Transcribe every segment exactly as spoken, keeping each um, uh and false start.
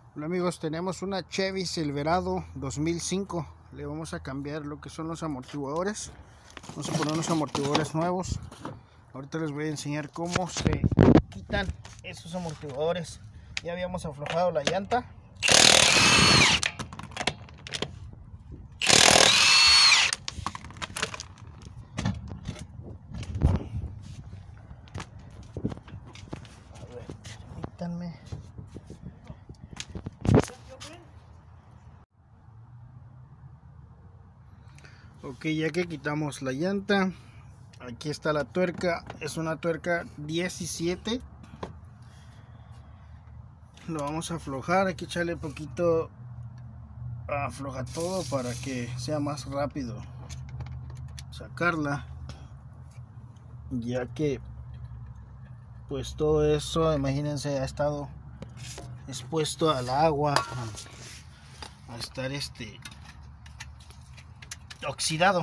Hola amigos, tenemos una Chevy Silverado dos mil cinco. Le vamos a cambiar lo que son los amortiguadores. Vamos a poner unos amortiguadores nuevos. Ahorita les voy a enseñar cómo se quitan esos amortiguadores. Ya habíamos aflojado la llanta. A ver, permítanme. Ok, ya que quitamos la llanta, aquí está la tuerca. Es una tuerca diecisiete. Lo vamos a aflojar. Hay que echarle poquito afloja todo para que sea más rápido sacarla, ya que pues todo eso, imagínense, ha estado expuesto al agua, a, a estar este oxidado.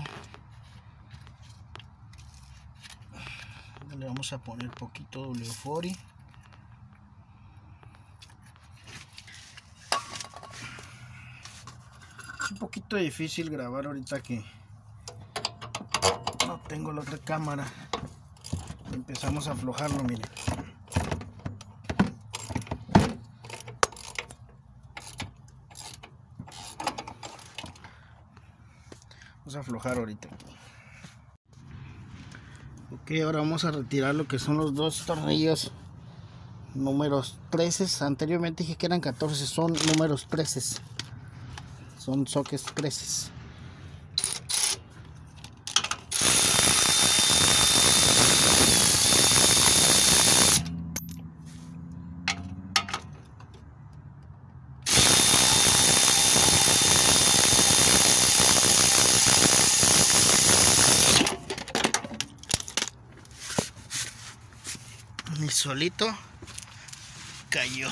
Le vamos a poner poquito W cuarenta. Es un poquito difícil grabar ahorita que no tengo la otra cámara. Empezamos a aflojarlo, miren. Vamos a aflojar ahorita. Ok, ahora vamos a retirar lo que son los dos tornillos números trece. Anteriormente dije que eran catorce, son números trece. Son sockets trece. Y solito cayó.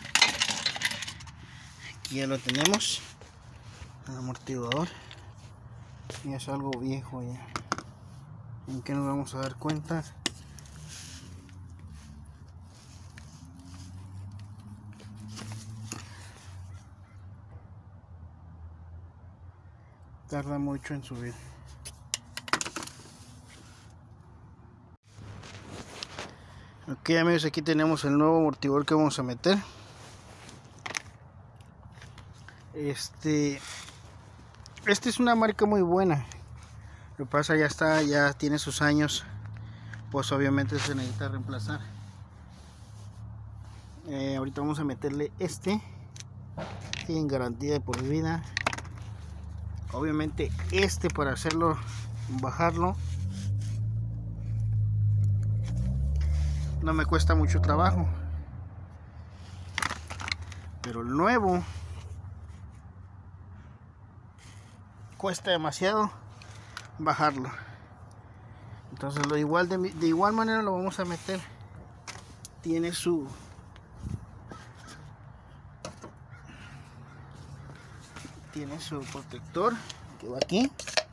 Aquí ya lo tenemos, el amortiguador. Y es algo viejo ya. ¿En qué nos vamos a dar cuenta? Tarda mucho en subir. Ok amigos, aquí tenemos el nuevo amortiguador que vamos a meter. Este Este es una marca muy buena. Lo que pasa, ya está, ya tiene sus años, pues obviamente se necesita reemplazar. Eh, ahorita vamos a meterle este, tiene garantía de por vida. Obviamente este, para hacerlo, bajarlo, no me cuesta mucho trabajo, pero el nuevo cuesta demasiado bajarlo. Entonces lo igual de, de igual manera lo vamos a meter. Tiene su tiene su protector que va aquí.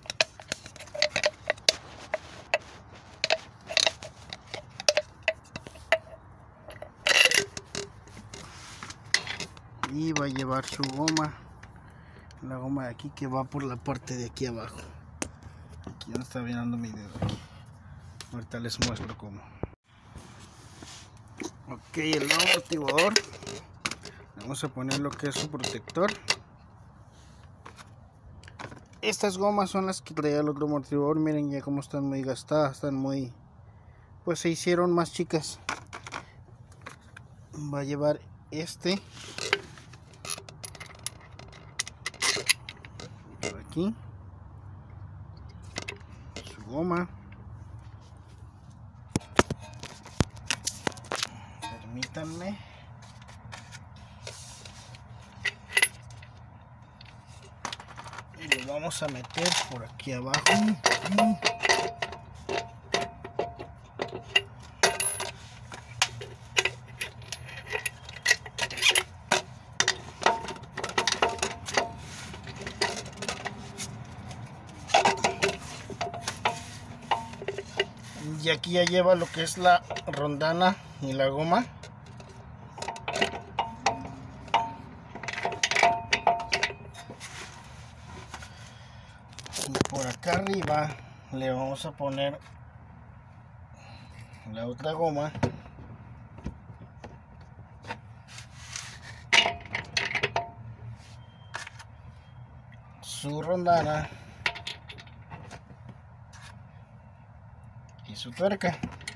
Y va a llevar su goma, la goma de aquí que va por la parte de aquí abajo. Aquí no está viendo mi dedo aquí. Ahorita les muestro cómo. Ok, el nuevo amortiguador. Vamos a poner lo que es su protector. Estas gomas son las que traía el otro amortiguador. Miren ya cómo están muy gastadas, están muy, pues se hicieron más chicas. Va a llevar este por aquí, su goma. Permítanme. Y lo vamos a meter por aquí abajo. Y aquí ya lleva lo que es la rondana y la goma. acá arriba le vamos a poner la otra goma. Su rondana y su tuerca.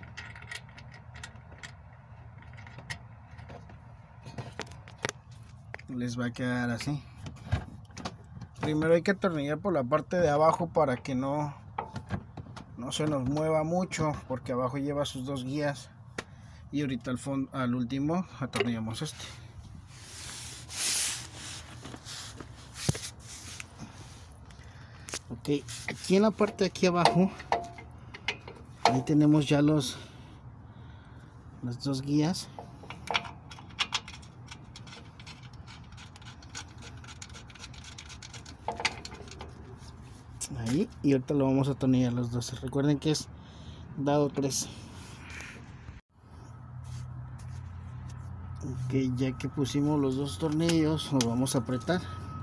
Les va a quedar así. Primero hay que atornillar por la parte de abajo para que no no se nos mueva mucho, porque abajo lleva sus dos guías, y ahorita al fondo, al último, atornillamos este. Ok, aquí en la parte de aquí abajo, ahí tenemos ya los las dos guías. Ahí, y ahorita lo vamos a atornillar los dos. Recuerden que es dado tres. Ok, ya que pusimos los dos tornillos, los vamos a apretar.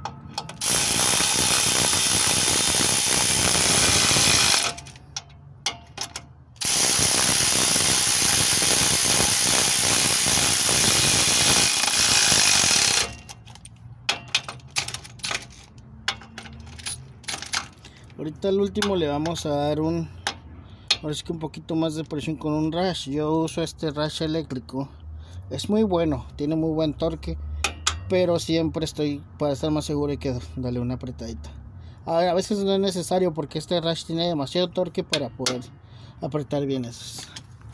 Ahorita al último le vamos a dar un, ahora sí que un poquito más de presión con un rash. Yo uso este rash eléctrico, es muy bueno, tiene muy buen torque, pero siempre estoy, para estar más seguro, hay que darle una apretadita. Ahora, a veces no es necesario porque este rash tiene demasiado torque para poder apretar bien esos.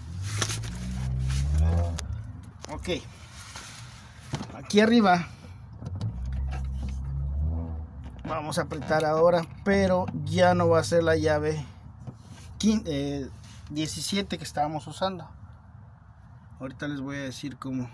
Ok, aquí arriba vamos a apretar ahora, pero ya no va a ser la llave diecisiete que estábamos usando. Ahorita les voy a decir cómo,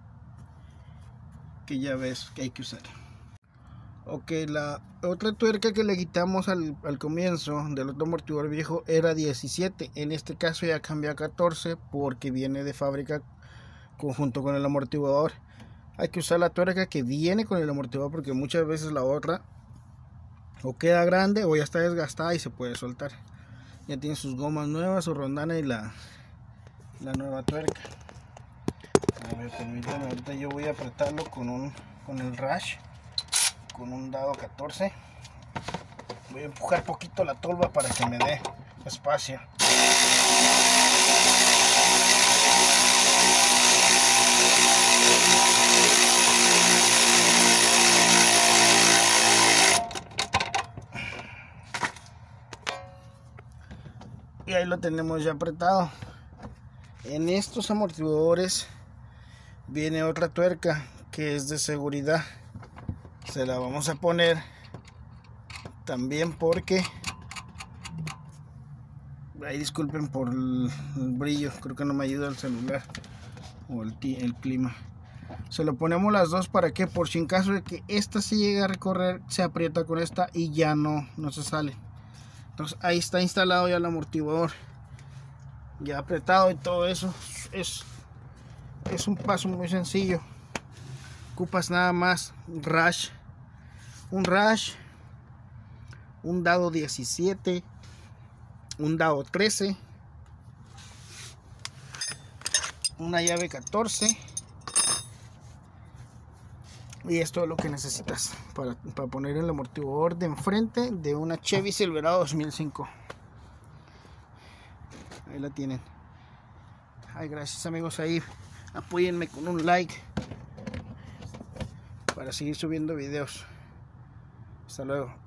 qué llave es que hay que usar. Ok, la otra tuerca que le quitamos al, al comienzo del otro amortiguador viejo era diecisiete. En este caso ya cambió a catorce porque viene de fábrica conjunto con el amortiguador. Hay que usar la tuerca que viene con el amortiguador, porque muchas veces la otra o queda grande o ya está desgastada y se puede soltar. Ya tiene sus gomas nuevas, su rondana y la, la nueva tuerca. A ver, permítanme, ahorita yo voy a apretarlo con un con el rash, con un dado catorce. Voy a empujar poquito la tolva para que me dé espacio. Y ahí lo tenemos ya apretado. En estos amortiguadores viene otra tuerca que es de seguridad. Se la vamos a poner también porque, ahí disculpen por el, el brillo, creo que no me ayuda el celular o el, el clima. Se lo ponemos las dos para que, por si en caso de que esta se llegue a recorrer, se aprieta con esta y ya no, no se sale. Entonces ahí está instalado ya el amortiguador, ya apretado, y todo eso es, es un paso muy sencillo. Ocupas nada más un rash, un rash, un dado diecisiete, un dado trece, una llave catorce, y esto es lo que necesitas para, para poner el amortiguador de enfrente de una Chevy Silverado dos mil cinco. Ahí la tienen. Ay, gracias amigos, ahí apóyenme con un like para seguir subiendo videos. Hasta luego.